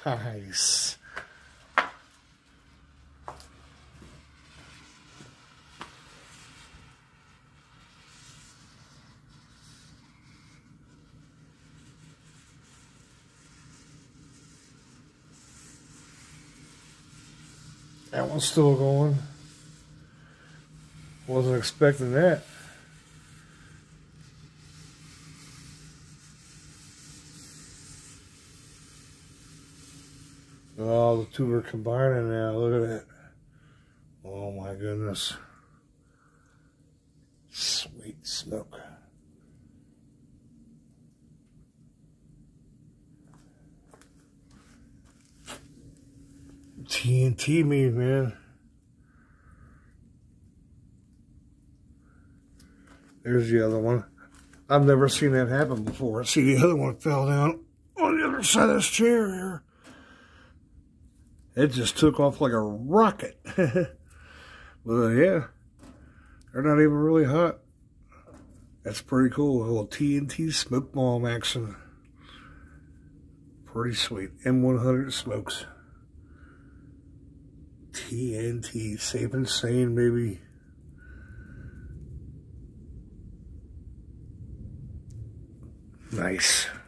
Nice. That one's still going. Wasn't expecting that. Oh, the two are combining now. Look at that. Oh my goodness. Sweet smoke. TNT meat, man. There's the other one. I've never seen that happen before. See, the other one fell down on the other side of this chair here. It just took off like a rocket. But yeah, they're not even really hot. That's pretty cool. A little TNT smoke bomb action. Pretty sweet. M100 smokes. TNT, safe and sane, baby. Nice.